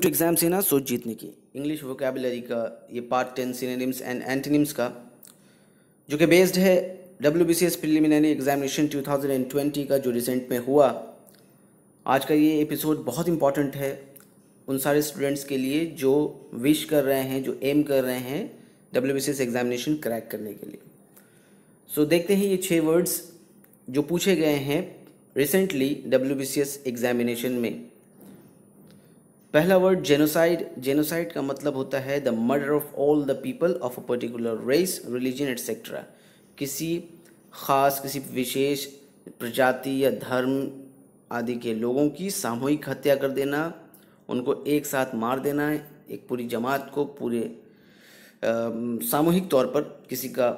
जो एग्ज़ाम्स है ना सोच जीतने की, इंग्लिश वोकेबलरी का ये पार्ट 10 सिनोनिम्स एंड एंटोनिम्स का, जो कि बेस्ड है WBCS प्रिलिमिनरी एग्जामिनेशन 2020 का जो रिसेंट में हुआ। आज का ये एपिसोड बहुत इंपॉर्टेंट है उन सारे स्टूडेंट्स के लिए जो विश कर रहे हैं, जो एम कर रहे हैं WBCS एग्जामिनेशन क्रैक करने के लिए। सो देखते हैं ये 6 वर्ड्स जो पूछे गए हैं रिसेंटली WBCS एग्जामिनेशन में। पहला वर्ड जेनोसाइड। जेनोसाइड का मतलब होता है the murder of all the people of a particular race, religion etcetera. किसी खास, किसी विशेष प्रजाति या धर्म आदि के लोगों की सामूहिक हत्या कर देना, उनको एक साथ मार देना, एक पूरी जमात को पूरे सामूहिक तौर पर किसी का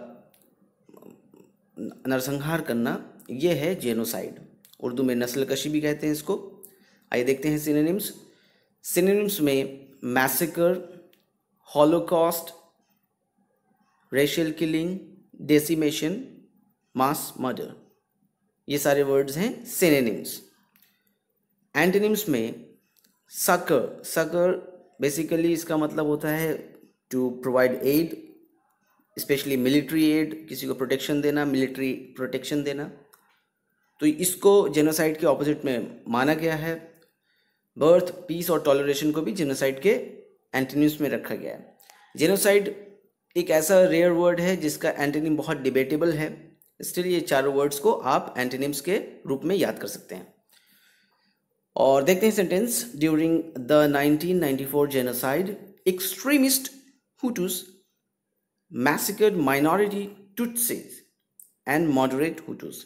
नरसंहार करना, ये है जेनोसाइड। उर्दू में नस्लकशी भी कहते हैं इसको। आइए देखते हैं सिनोनिम्स। सिनोनिम्स में massacre, holocaust, racial killing, decimation, mass murder, ये सारे वर्ड्स हैं सिनोनिम्स। एंटोनिम्स में सकर। सकर बेसिकली इसका मतलब होता है to provide aid, specially military aid, किसी को प्रोटेक्शन देना, मिलिट्री प्रोटेक्शन देना। तो इसको जेनोसाइड के ऑपोजिट में माना गया है। बर्थ, पीस और टॉलरेशन को भी जेनोसाइड के एंटोनिम्स में रखा गया है। जेनोसाइड एक ऐसा रेयर वर्ड है जिसका एंटोनिम बहुत डिबेटेबल है, इसलिए ये चारों वर्ड्स को आप एंटोनिम्स के रूप में याद कर सकते हैं। और देखते हैं sentence. During the 1994 genocide, extremist Hutus massacred minority Tutsis and moderate Hutus.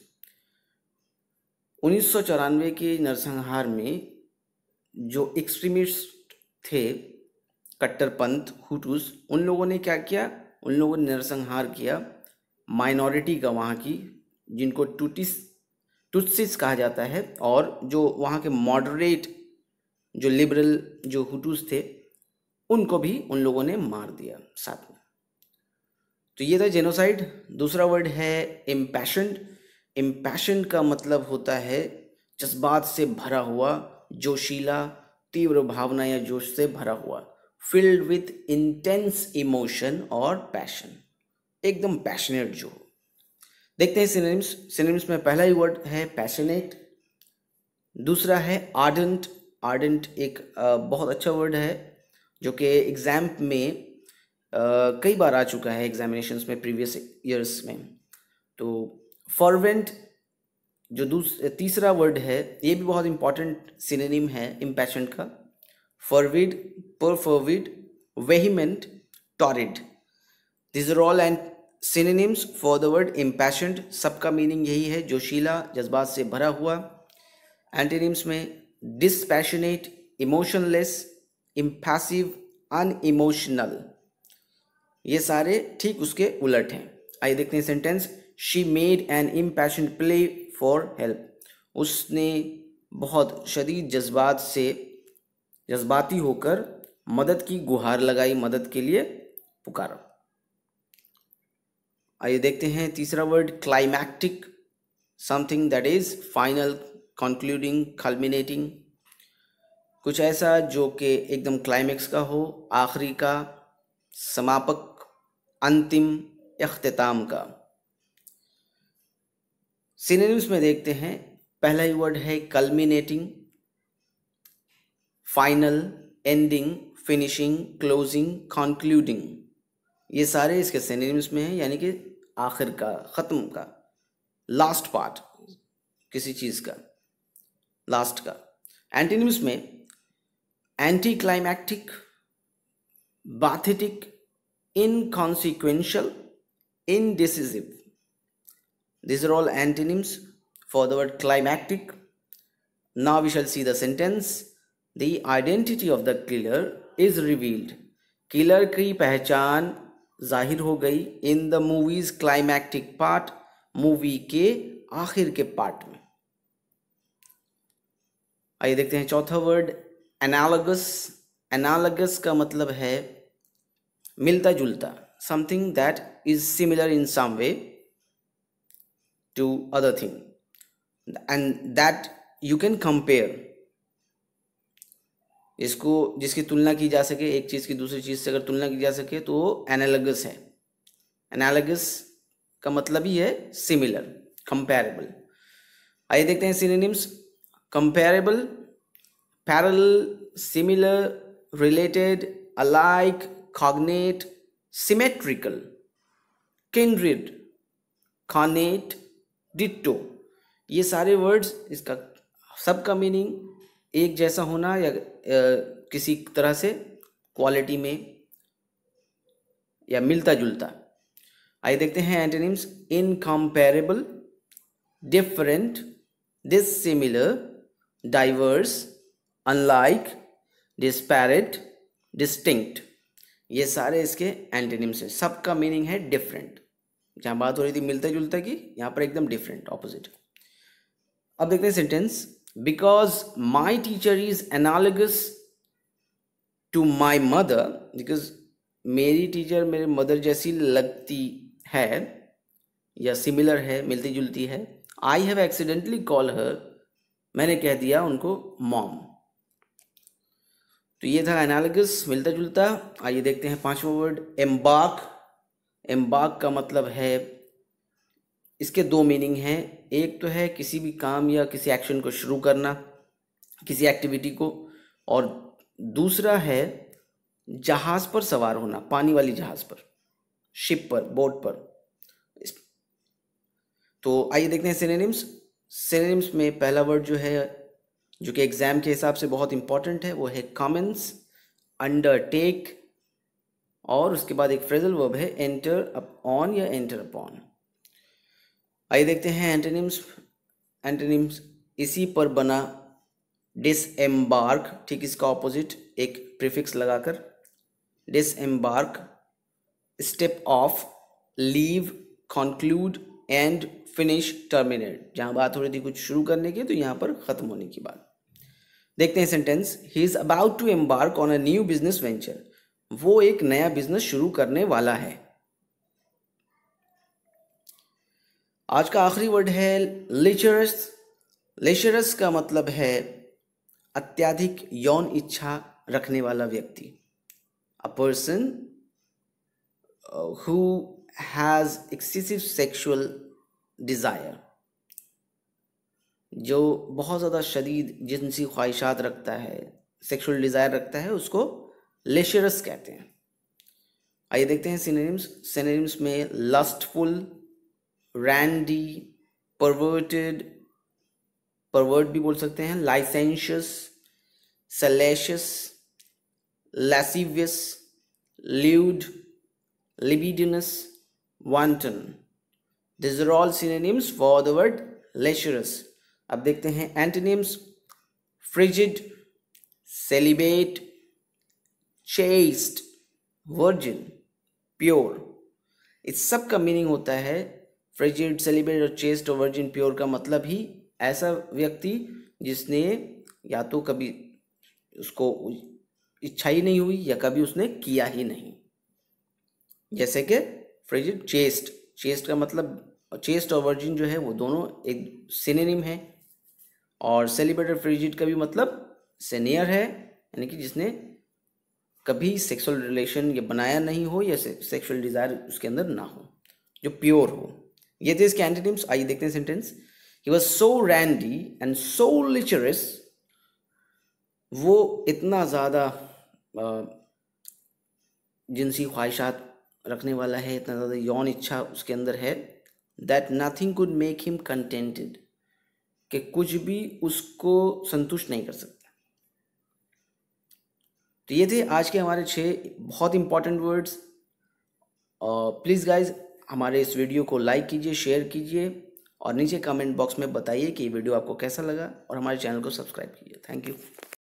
1994 के नरसंहार में जो एक्सट्रीमिस्ट थे, कट्टरपंथ हुटूस, उन लोगों ने क्या किया? उन लोगों ने नरसंहार किया माइनॉरिटी का, वहाँ की, जिनको टुट्सीज कहा जाता है, और जो वहाँ के मॉडरेट, जो लिबरल, जो हुटूस थे, उनको भी उन लोगों ने मार दिया साथ में। तो ये था जेनोसाइड। दूसरा वर्ड है इम्पैशन्ड। इम्पैशन्ड का मतलब होता है जज्बात से भरा हुआ, जोशीला, तीव्र भावना या जोश से भरा हुआ, फिल्ड विथ इंटेंस इमोशन और पैशन, एकदम पैशनेट जो। देखते हैं सिनोनिम्स। सिनोनिम्स में पहला ही वर्ड है पैशनेट, दूसरा है आर्डेंट। आर्डेंट एक बहुत अच्छा वर्ड है जो कि एग्जाम में कई बार आ चुका है एग्जामिनेशंस में, प्रीवियस ईयर्स में। तो फर्वेंट जो तीसरा वर्ड है, ये भी बहुत इंपॉर्टेंट सिनोनिम है इम्पैशन्ड का। Fervid, perfervid, vehement, torrid, this are all and synonyms for the word impassioned. सबका मीनिंग यही है, जोशीला, जज्बात से भरा हुआ। एंटोनिम्स में डिस्पैशनेट, इमोशनलेस, इम्पैसिव, अनइमोशनल, ये सारे ठीक उसके उलट हैं। आइए देखते हैं sentence. She made an impassioned play for help. उसने बहुत शदीद जज्बाती होकर मदद की गुहार लगाई, मदद के लिए पुकारा। आइए देखते हैं तीसरा word climactic. Something that is final, concluding, culminating, कुछ ऐसा जो कि एकदम क्लाइमेक्स का हो, आखिरी का, समापक, अंतिम, इख्तिताम का। सिनोनिम्स में देखते हैं। पहला ही वर्ड है culminating, final, ending, finishing, closing, concluding, ये सारे इसके सिनोनिम्स में हैं, यानी कि आखिर का, ख़त्म का, लास्ट पार्ट किसी चीज़ का, लास्ट का। एंटोनिम्स में anti climactic, bathetic, inconsequential, indecisive. These are all antonyms for the word climactic. Now we shall see the sentence. The identity of the killer is revealed. Killer की पहचान जाहिर हो गई in the movie's climactic part, movie के आखिर के part में। आइए देखते हैं चौथा वर्ड एनालगस। एनालगस का मतलब है मिलता जुलता, something that is similar in some way to other thing and that you can compare। जिसकी तुलना की जा सके, एक चीज़ की दूसरी चीज़ से अगर तुलना की जा सके तो वो एनालॉगस है। एनालॉगस का मतलब ही है सिमिलर, कंपैरेबल। आइए देखते हैं synonyms. Comparable, parallel, similar, related, alike, cognate, symmetrical, kindred, connate, ditto. ये सारे वर्ड्स, इसका सबका मीनिंग एक जैसा होना या किसी तरह से क्वालिटी में या मिलता जुलता। आइए देखते हैं antonyms. Incomparable, different, dissimilar, diverse, unlike, disparate, distinct. ये सारे इसके एंटोनिम्स हैं। सबका मीनिंग है डिफरेंट। जहाँ बात हो रही थी मिलता जुलता की, यहाँ पर एकदम डिफरेंट, ऑपोजिट। अब देखते हैं sentence. Because my teacher is analogous to my mother, because मेरी टीचर मेरे मदर जैसी लगती है या सिमिलर है, मिलती जुलती है। I have accidentally call her, मैंने कह दिया उनको मॉम। तो ये था एनालॉगस, मिलता जुलता। आइए देखते हैं पांचवा वर्ड, एम्बार्क। एम्बार्क का मतलब है, इसके दो मीनिंग हैं। एक तो है किसी भी काम या किसी एक्शन को शुरू करना, किसी एक्टिविटी को, और दूसरा है जहाज पर सवार होना, पानी वाली जहाज पर, शिप पर, बोट पर। तो आइए देखते हैं सिनोनिम्स। सिनोनिम्स में पहला वर्ड जो है, जो कि एग्जाम के हिसाब से बहुत इंपॉर्टेंट है, वो है कमेंस, अंडरटेक, और उसके बाद एक फ्रेजल वर्ब है एंटर अपॉन या एंटर अपॉन। आइए देखते हैं एंटोनिम्स। एंटोनिम्स इसी पर बना डिसएम्बार्क, ठीक इसका ऑपोजिट एक प्रीफिक्स लगाकर। Disembark, step off, leave, conclude, end, finish, terminate. जहां बात हो रही थी कुछ शुरू करने की, तो यहां पर खत्म होने की बात। देखते हैं sentence. He is about to embark on a new business venture, वो एक नया बिजनेस शुरू करने वाला है। आज का आखिरी वर्ड है लेचरस। लेचरस का मतलब है अत्यधिक यौन इच्छा रखने वाला व्यक्ति। A person who has excessive sexual desire, जो बहुत ज़्यादा शदीद जिनसी ख्वाहिशात रखता है, सेक्सुअल डिजायर रखता है, उसको लेचरस कहते हैं। आइए देखते हैं सिनोनिम्स। सिनोनिम्स में लस्टफुल, रैंडी, परवर्टेड, परवर्ट भी बोल सकते हैं, licentious, salacious, lascivious, lewd, libidinous, wanton. This are all synonyms for the word lecherous. अब देखते हैं antonyms. Frigid, celibate, chaste, virgin, pure. इस सब का मीनिंग होता है, फ्रिजिड, सेलिब्रेट और चेस्ट और वर्जिन प्योर का मतलब ही ऐसा व्यक्ति जिसने या तो कभी उसको इच्छा ही नहीं हुई या कभी उसने किया ही नहीं। जैसे कि फ्रिजिड, चेस्ट, चेस्ट का मतलब, चेस्ट और वर्जिन जो है वो दोनों एक सिनोनिम है। और सेलिब्रेट और फ्रिजिड का भी मतलब सीनियर है, यानी कि जिसने कभी सेक्सुअल रिलेशन ये बनाया नहीं हो या सेक्सुअल डिजायर उसके अंदर ना हो, जो प्योर हो। ये थे इसके एंटोनिम्स। आइए देखते हैं sentence. He was so randy and so lecherous, वो इतना ज़्यादा जिनसी ख्वाहिशात रखने वाला है, इतना ज़्यादा यौन इच्छा उसके अंदर है, that nothing could make him contented, कि कुछ भी उसको संतुष्ट नहीं कर सकता। तो ये थे आज के हमारे 6 बहुत इंपॉर्टेंट वर्ड्स। प्लीज़ गाइज हमारे इस वीडियो को लाइक कीजिए, शेयर कीजिए, और नीचे कमेंट बॉक्स में बताइए कि ये वीडियो आपको कैसा लगा, और हमारे चैनल को सब्सक्राइब कीजिए। Thank you.